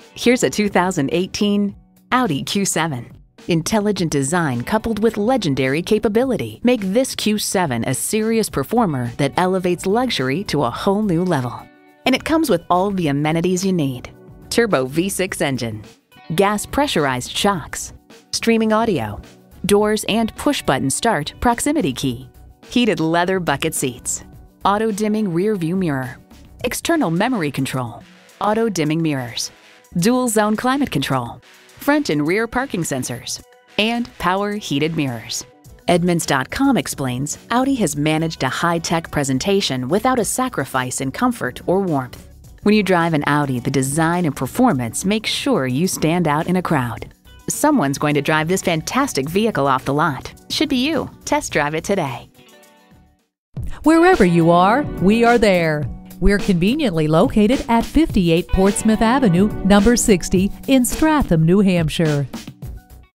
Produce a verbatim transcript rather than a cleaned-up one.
Here's a two thousand eighteen Audi Q seven. Intelligent design coupled with legendary capability make this Q seven a serious performer that elevates luxury to a whole new level. And it comes with all the amenities you need. Turbo V six engine, gas pressurized shocks, streaming audio, doors and push-button start proximity key, heated leather bucket seats, auto-dimming rear view mirror, external memory control, auto-dimming mirrors, dual-zone climate control, front and rear parking sensors, and power heated mirrors. Edmunds dot com explains Audi has managed a high-tech presentation without a sacrifice in comfort or warmth. When you drive an Audi, the design and performance make sure you stand out in a crowd. Someone's going to drive this fantastic vehicle off the lot. Should be you. Test drive it today. Wherever you are, we are there. We're conveniently located at fifty-eight Portsmouth Avenue, number sixty in Stratham, New Hampshire.